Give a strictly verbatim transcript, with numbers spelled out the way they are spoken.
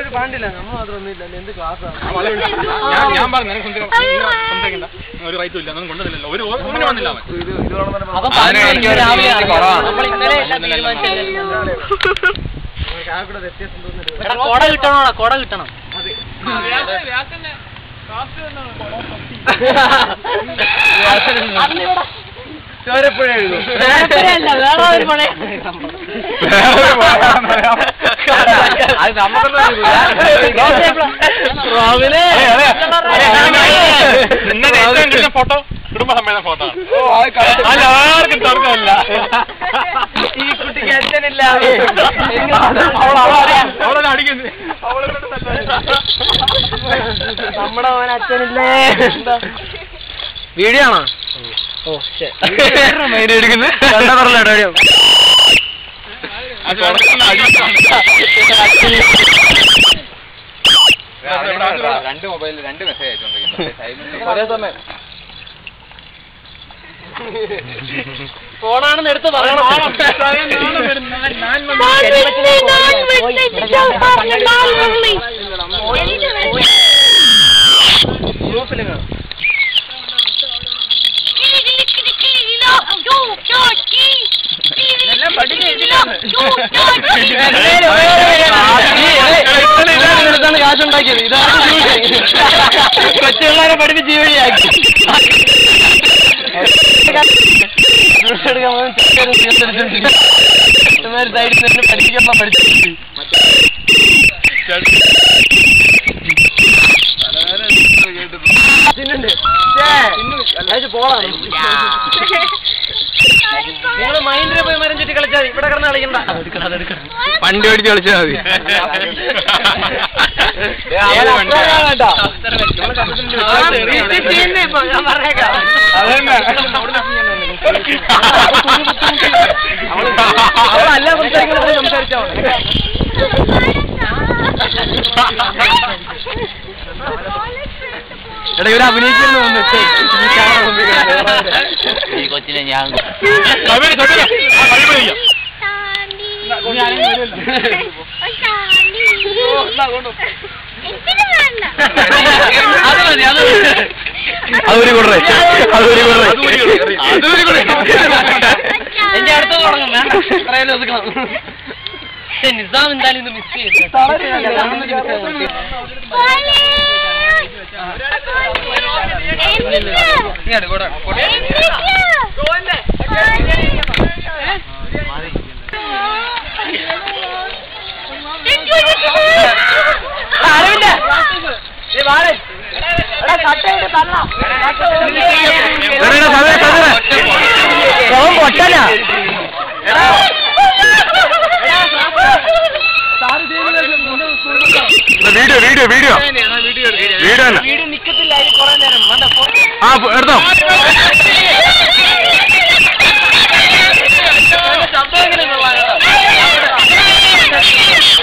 പാണ്ടില്ല നമ്മൾ മാത്രമൊന്നുമില്ല എന്ത് ക്ലാസ്സാണ് ഞാൻ പറഞ്ഞു സംസാരിക്കണ്ട ഒരു റൈറ്റും ഇല്ല ഒന്നും കൊണ്ടുവന്നില്ലല്ലോ ഒരു ഒന്നിനും വന്നില്ല കൊട കിട്ടണോ കൊട കിട്ടണം ചോരപ്പുഴ എഴുതും ഫോട്ടോ കുടുംബ സമ്മേളന ഫോട്ടോ ആർക്കും തർക്കമില്ല ഈ കുട്ടിക്ക് അച്ഛനില്ല അവളെ അടിക്കുന്നത് നമ്മുടെ മോൻ അച്ഛനില്ലേ വീഡിയോ ആണോ ഓ മെയിൻ എടുക്കുന്നത് രണ്ട് മൊബൈലിൽ രണ്ട് മെസ്സേജ് അയച്ചുകൊണ്ടിരിക്കുന്നത് ഒരേ സമയം ഫോണാണെന്ന് എടുത്ത് പറയണം ഗ്രൂപ്പിൽ കാണാം കാശുണ്ടാക്കിയത് ഇതാണ് കൊച്ചുപിള്ളേരെ പഠിപ്പിച്ച് ഈ വഴിയാക്കി പഠിപ്പിക്കപ്പ പഠിച്ചു പോളാണ് നിങ്ങള് മൈൻഡിൽ പോയി മരം ചുറ്റി കളിച്ചാൽ ഇവിടെ കിടന്ന് കളിക്കണ്ട വണ്ടി ഓടിച്ച് കളിച്ചാൽ മതി അല്ല സംസാരിക്കുന്നത് സംസാരിച്ചാ എടാ ഇവര് അഭിനയിക്കുന്നു ഈ കൊച്ചിനെ ഞാൻ അതൊരു കൂടെ എന്റെ അടുത്ത് തുടങ്ങും വേണ്ട ഒതുക്കണം നിസാം എന്തായാലും ഇത് മിസ് ചെയ്തു പൊട്ടനാ video video video video video നിക്കത്തില്ല കുറെ നേരം ആ എടുത്തോ ശബ്ദം എങ്ങനെ